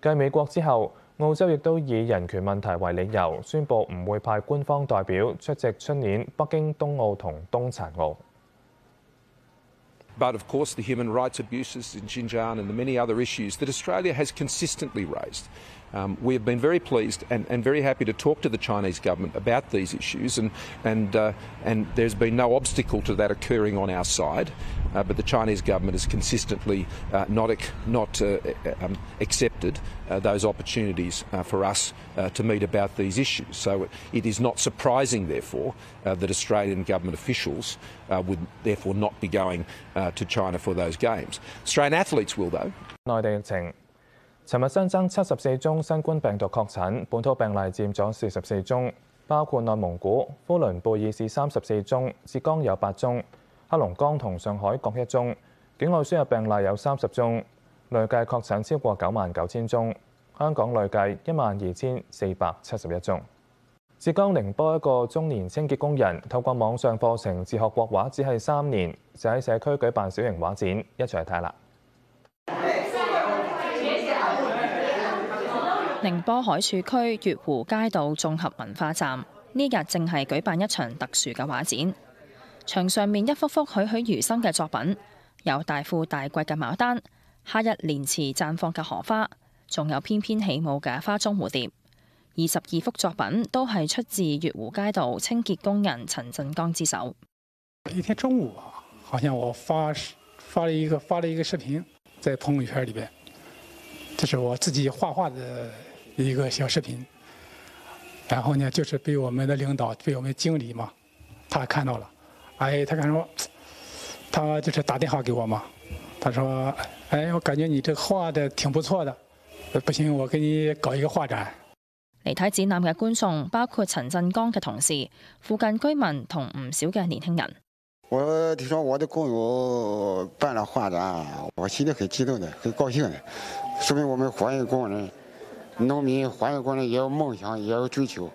繼美國之後，澳洲亦都以人權問題為理由，宣布唔會派官方代表出席出年北京冬奧同冬殘奧。 But of course, the human rights abuses in Xinjiang and the many other issues that Australia has consistently raised. We have been very pleased and very happy to talk to the Chinese government about these issues, and there's been no obstacle to that occurring on our side. But the Chinese government has consistently not accepted those opportunities for us to meet about these issues. So it is not surprising, therefore, that Australian government officials would therefore not be going to China for those games. Australian athletes will, though. 內地疫情，尋日新增74宗新冠病毒確診，本土病例佔咗44宗，包括內蒙古、呼倫貝爾市34宗，浙江有8宗，黑龍江同上海各1宗，境外輸入病例有30宗，累計確診超過99000宗，香港累計12471宗。浙江寧波一個中年清潔工人透過網上課程自學國畫，只係3年，就喺社區舉辦小型畫展，一齊嚟睇啦！ 寧波海曙區月湖街道綜合文化站呢日正係舉辦一場特殊嘅畫展，牆上面一幅幅栩栩如生嘅作品，有大富大貴嘅牡丹、夏日蓮池綻放嘅荷花，仲有翩翩起舞嘅花中蝴蝶。22幅作品都係出自月湖街道清潔工人陳振剛之手。 一天中午啊，好像我發了一個視頻在朋友圈裏邊，這是我自己畫畫的一個小視頻，然後呢，就是被我們的領導，被我們經理嘛，他看到了，他看說，他就是打電話給我嘛，他說，我感覺你這個畫的挺不錯的，不行，我給你搞一個畫展。 嚟睇展覽嘅觀眾包括陳振剛嘅同事、附近居民同唔少嘅年輕人。 我聽說我的工友辦了畫展，我心裡很激動的，很高興的，說明我們環衛工人、農民、環衛工人也有夢想，也有追求。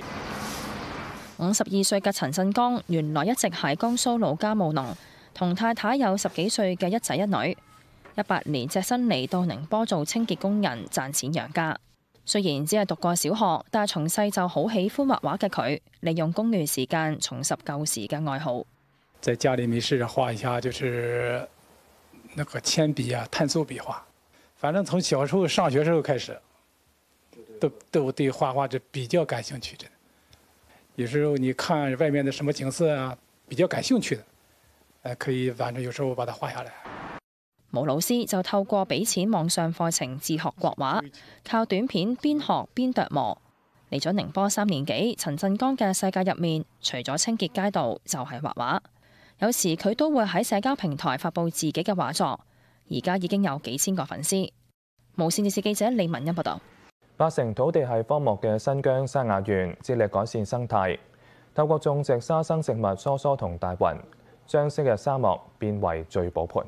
52歲嘅陳振剛原來一直喺江蘇老家務農，同太太有10幾歲嘅一仔一女。18年隻身嚟到寧波做清潔工人賺錢養家。雖然只係讀過小學，但係從細就好喜歡畫畫嘅佢，利用公餘時間重拾舊時嘅愛好。 在家裡沒事畫一下，就是那個鉛筆啊、碳素筆畫。反正從小時候上學時候開始，都對畫畫是比較感興趣的。有時候你看外面的什麼景色啊，比較感興趣的，可以反正有時候把它畫下來。 毛老師就透過俾錢網上課程自學國畫，靠短片邊學邊琢磨。嚟咗寧波3年幾，陳振剛嘅世界入面，除咗清潔街道就係畫畫。有時佢都會喺社交平台發布自己嘅畫作，而家已經有幾千個粉絲。無線電視記者李文欣報道。 8成土地係荒漠嘅新疆沙雅縣，致力改善生態，透過種植沙生植物梭梭同大雲，將昔日沙漠變為聚寶盆。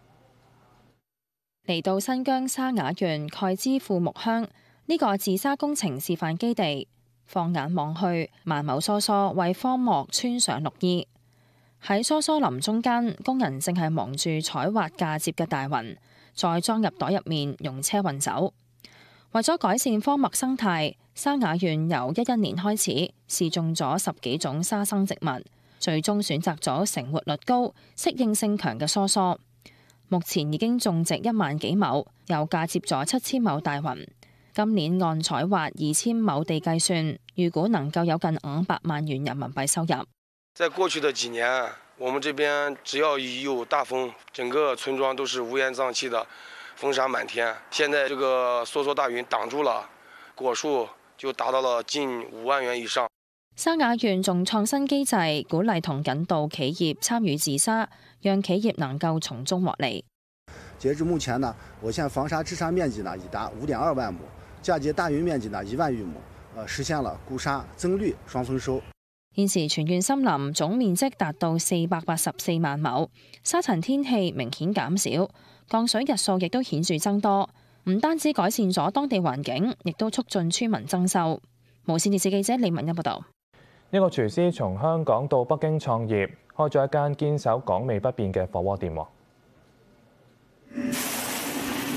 嚟到新疆沙雅縣蓋孜庫木鄉呢個治沙工程示範基地，放眼望去，萬畝梭梭為荒漠穿上綠衣。喺梭梭林中間，工人正係忙住採挖嫁接嘅大雲，再裝入袋入面，用車運走。為咗改善荒漠生態，沙雅縣由2011年開始試種咗10幾種沙生植物，最終選擇咗成活率高、適應性強嘅梭梭。目前已經種植1萬幾畝，又嫁接咗7000畝大雲。今年按採挖2000畝地計算，預估能夠有近500萬元人民幣收入。 在過去的幾年，我們這邊只要一有大風，整個村莊都是烏煙瘴氣的，風沙滿天。現在這個梭梭大雲擋住了，果樹就達到了近5萬元以上。 沙雅縣仲創新機制，鼓勵同引導企業參與治沙，讓企業能夠從中獲利。 截至目前呢，我縣防沙治沙面積呢已達5.2萬畝，嫁接大雲面積呢1萬餘畝，實現了固沙增綠雙豐收。 現時全縣森林總面積達到484萬畝，沙塵天氣明顯減少，降水日數亦都顯著增多。唔單止改善咗當地環境，亦都促進村民增收。無線電視記者李文欣報道。一個廚師從香港到北京創業，開咗一間堅守港味不變嘅火鍋店。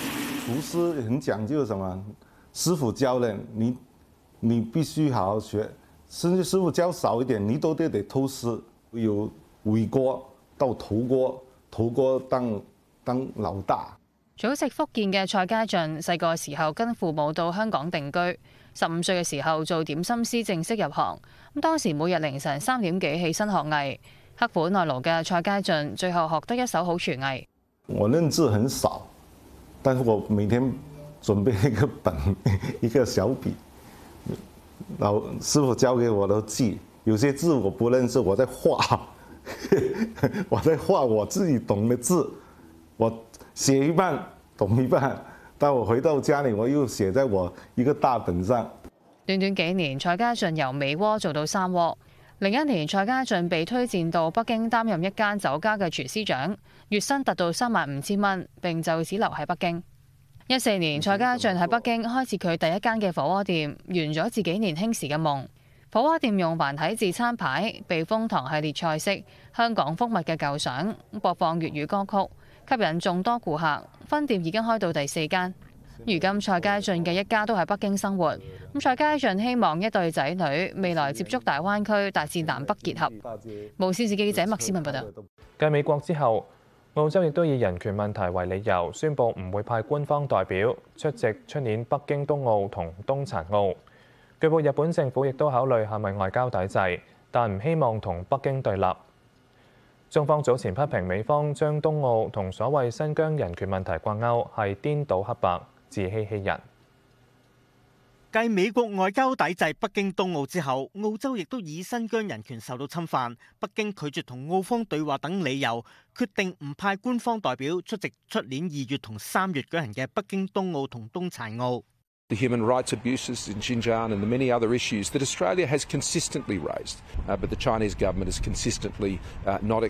廚師很講究什麼？師傅教的，你必須好好學，甚至師傅教少一點，你都得偷師。由尾鍋到頭鍋，頭鍋當老大。 祖籍福建嘅蔡家俊，細個時候跟父母到香港定居，15歲嘅時候做點心師正式入行。咁當時每日凌晨3點幾起身學藝，刻苦耐勞嘅蔡家俊最後學得一手好廚藝。 我認字很少，但是我每天準備一個本，一個小筆，然後師傅教給我都記。有些字我不認識，我在畫，我在畫我自己懂的字，我寫一半懂一半，但我回到家裏我又寫在我一個大本上。 短短幾年，蔡家俊由尾鍋做到3鍋。另一年，蔡家俊被推薦到北京擔任一間酒家嘅廚師長，月薪達到35,000蚊，並就此留喺北京。14年，蔡家俊喺北京開設佢第一間嘅火鍋店，圓咗自己年輕時嘅夢。火鍋店用繁體字餐牌、避風塘系列菜式、香港福物嘅舊相，播放粵語歌曲，吸引眾多顧客。分店已經開到第4間。如今蔡家俊嘅一家都喺北京生活。蔡家俊希望一對仔女未來接觸大灣區，達至南北結合。無線視記者麥思文報道。 繼美國之後，澳洲亦都以人權問題為理由，宣布唔會派官方代表出席出年北京冬奧同冬殘奧。據報日本政府亦都考慮係咪外交抵制，但唔希望同北京對立。中方早前批評美方將冬奧同所謂新疆人權問題掛鈎，係顛倒黑白、自欺欺人。 繼美國外交抵制北京冬奧之後，澳洲亦都以新疆人權受到侵犯、北京拒絕同澳方對話等理由，決定唔派官方代表出席出年2月同3月舉行嘅北京冬奧同冬殘奧。 The human rights abuses in Xinjiang and the many other issues that Australia has consistently raised, but the Chinese government has consistently not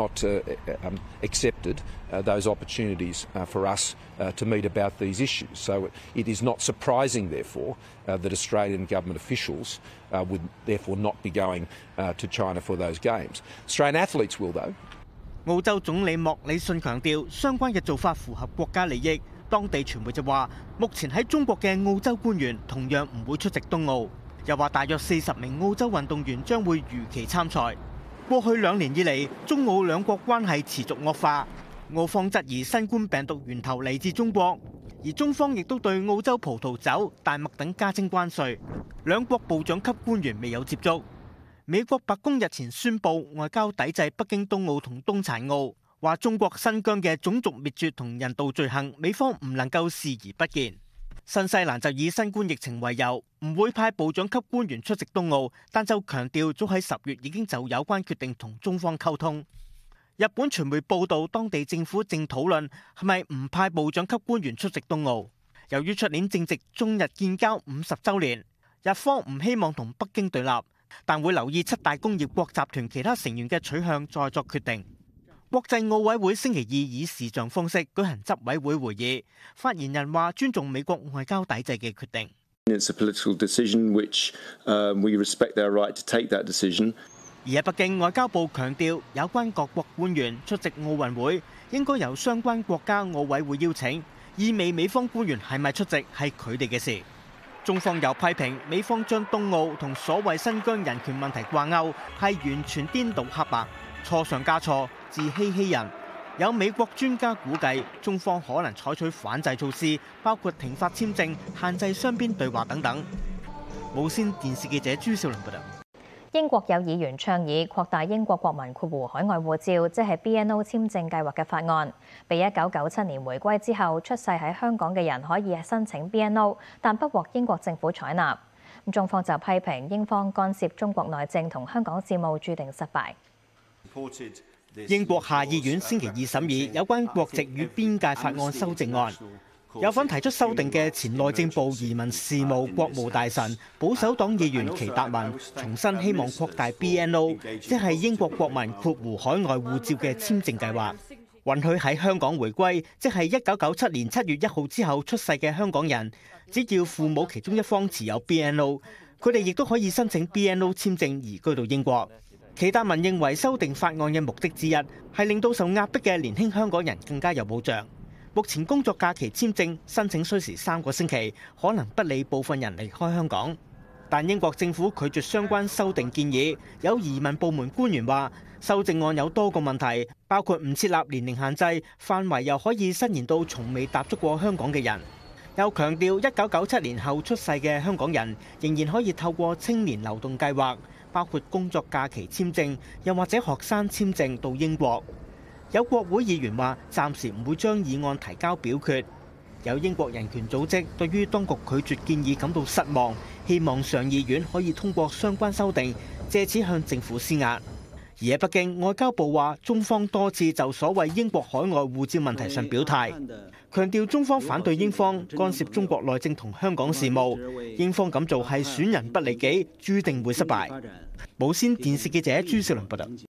accepted those opportunities for us to meet about these issues. So it is not surprising, therefore, that Australian government officials would therefore not be going to China for those games. Australian athletes will, though. 澳洲總理莫里遜強調，相關嘅做法符合國家利益。當地傳媒就話，目前喺中國嘅澳洲官員同樣唔會出席冬奧，又話大約40名澳洲運動員將會如期參賽。過去2年以嚟，中澳兩國關係持續惡化，澳方質疑新冠病毒源頭嚟自中國，而中方亦都對澳洲葡萄酒、大麥等加徵關稅。兩國部長級官員未有接觸。美國白宮日前宣布外交抵制北京冬奧同冬殘奧。話中國新疆嘅種族滅絕同人道罪行，美方唔能夠視而不見。新西蘭就以新冠疫情為由，唔會派部長級官員出席冬奧，但就強調早喺10月已經就有關決定同中方溝通。日本傳媒報道，當地政府正討論係咪唔派部長級官員出席冬奧。由於出年正值中日建交50週年，日方唔希望同北京對立，但會留意7大工業國集團其他成員嘅取向，再作決定。國際奧委會星期2以視像方式舉行執委會會議，發言人話尊重美國外交抵制嘅決定。 It's a political decision which we respect their right to take that decision. 而喺北京，外交部強調，有關各國官員出席奧運會應該由相關國家奧委會邀請，意味美方官員係咪出席係佢哋嘅事。中方又批評美方將冬奧同所謂新疆人權問題掛鈎，係完全顛倒黑白，錯上加錯，自欺欺人。有美國專家估計，中方可能採取反制措施，包括停發簽證、限制雙邊對話等等。無線電視記者朱少麟報道。 英國有議員倡議擴大英國國民括弧海外護照，即係 BNO 簽證計劃嘅法案，被1997年回歸之後出世喺香港嘅人可以申請 BNO， 但不獲英國政府採納。中方就批評英方干涉中國內政同香港事務，注定失敗。 英國下議院星期2審議有關國籍與邊界法案修正案，有份提出修訂嘅前內政部移民事務國務大臣保守黨議員祁達文重申希望擴大 BNO， 即係英國國民括弧海外護照嘅簽證計劃，允許喺香港回歸，即係1997年7月1號之後出世嘅香港人，只要父母其中一方持有 BNO， 佢哋亦都可以申請 BNO 簽證移居到英國。祁達文認為修訂法案嘅目的之一係令到受壓迫嘅年輕香港人更加有保障。 目前工作假期簽證申請需時3個星期，可能不利部分人離開香港。但英國政府拒絕相關修訂建議。有移民部門官員話，修正案有多個問題，包括唔設立年齡限制，範圍又可以伸延到從未踏足過香港嘅人。又強調1997年後出世嘅香港人仍然可以透過青年流動計劃，包括工作假期簽證，又或者學生簽證到英國。有國會議員話，暫時唔會將議案提交表決。有英國人權組織對於當局拒絕建議感到失望，希望上議院可以通過相關修訂，藉此向政府施壓。而喺北京，外交部話中方多次就所謂英國海外護照問題上表態，強調中方反對英方干涉中國內政同香港事務，英方咁做係損人不利己，注定會失敗。無線電視記者朱少麟報道。